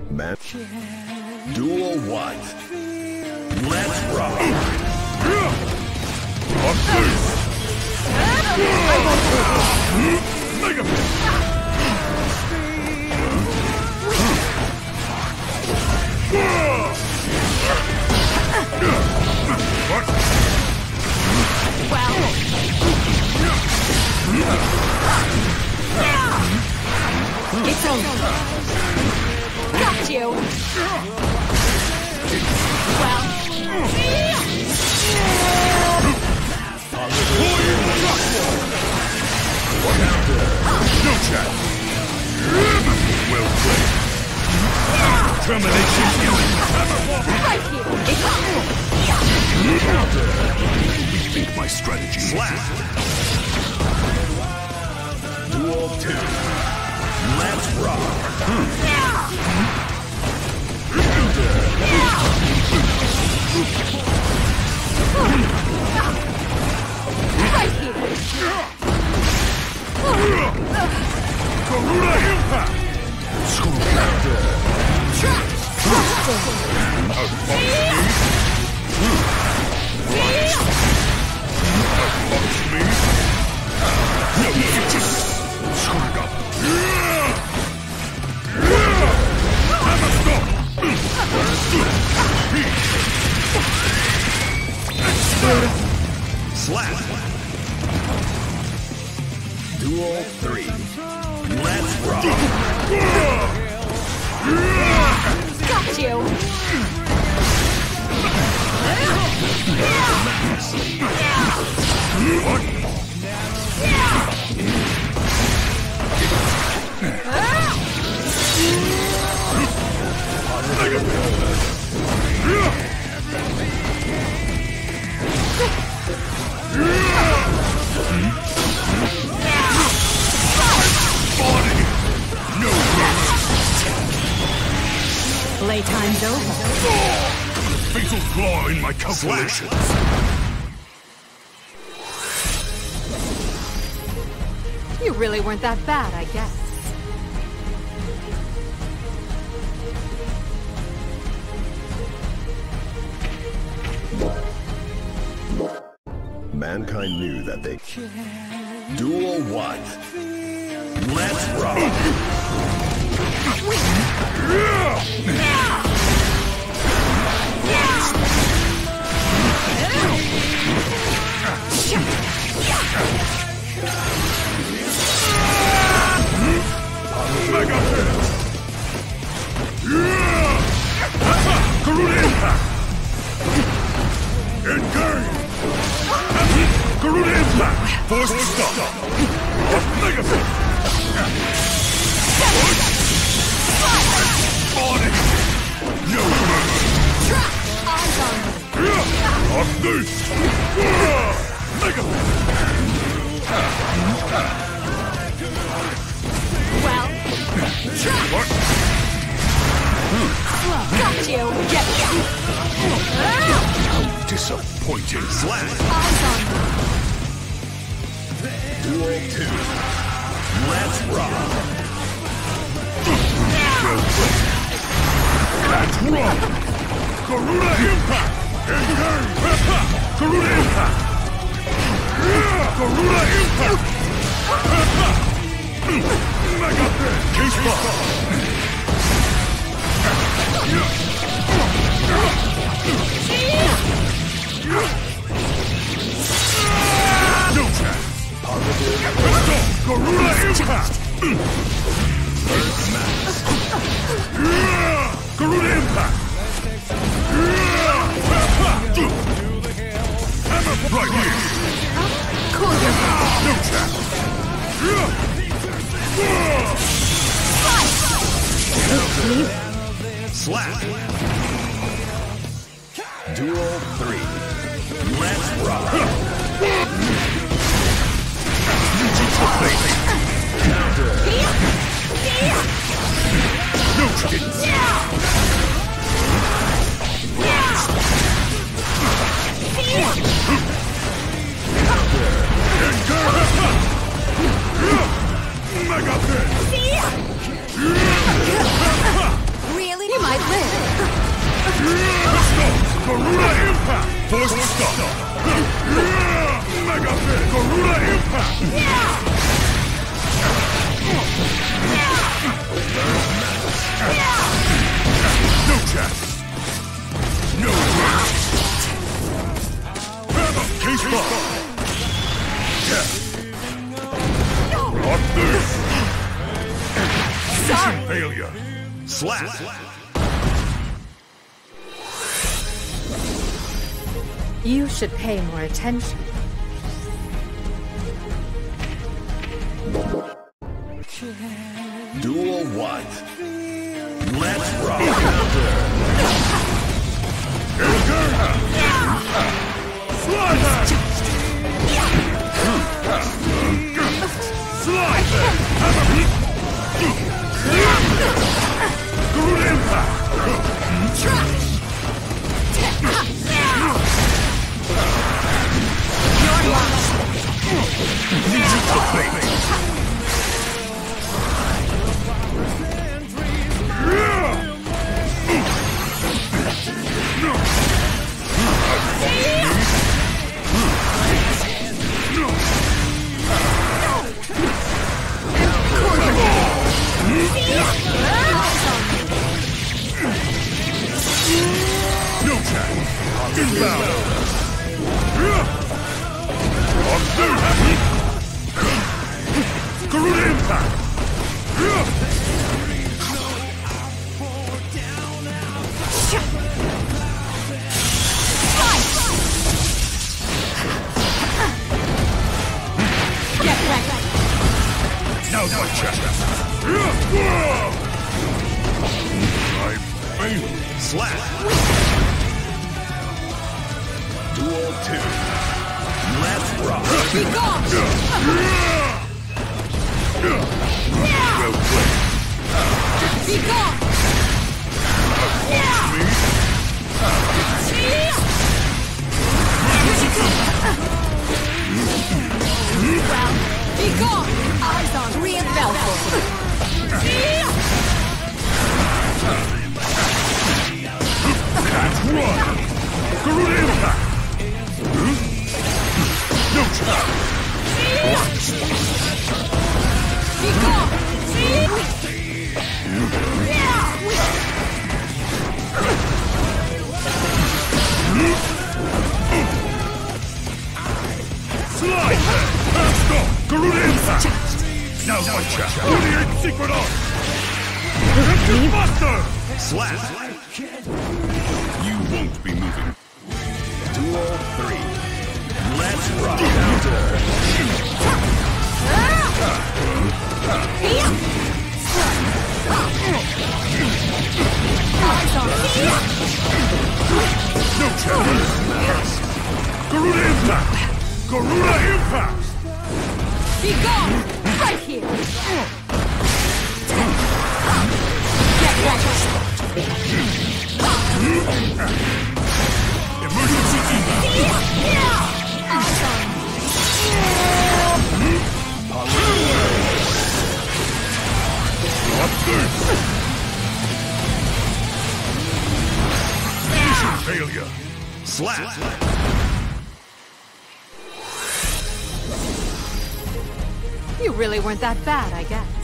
Man. Duel 1. Let's rock. Mega It's over. Got you. Well. no chat. Well played. Termination. Right here. Rethink my strategy. Slap. Duel 2. Let's rock. Right here. Garuda Impact. School counter. Me? No, just screwed up. Never stop. Slap. Duel 3. Let's rock. Got you. Playtime's over. Fatal flaw in my calculations. You really weren't that bad, I guess. Mankind knew that they... Duel 1. Let's rock. Mega hit! Garuda Impact! Engage! Garuda Impact! Forced stop! Mega hit! Body! No mercy! Off this! Mega hit! Well. What? Got you. Get you. How disappointing! Slap. Eyes on me. Duel 2. Let's rock. That's wrong! Garuda Impact! Engage! Garuda Impact! Garuda Impact! Mega Pit! Case Box! No chance! Let's go! Garuda Impact! First match. Garuda Impact! Right here! Cool yourself. No chance! Slap. Duel 3. Let's rock. Counter. No chance! Really? Garuda Impact! Force Stop! Mega Fit! Garuda Impact! No chance! No chance! Case Ball! Yeah! Not this! Sorry. Mission failure! Slap! You should pay more attention. Duel 1. Let's rock! Slide back! Slide back! Good impact! No chance! Inbound! Garuda Impact! Get ready. Now's my chance! I failed! Slap! Duel 2. Let's rock! Be gone. Well played! Be gone. Well, be gone. Eyes on Green Belfort. That's run! Garuda Impact! No chance! Be gone. Slide! Fast off! Garuda Impact! Now's my chance! 48 Secret Art! Buster! Slap! You won't be moving. Duel 3. Let's rock! Counter! No chance! Garuda Impact! Garuda Impact! Be gone. Right here. Get ready. Emergency email! Eyes on Not this! Mission failure! Slap! You really weren't that bad, I guess.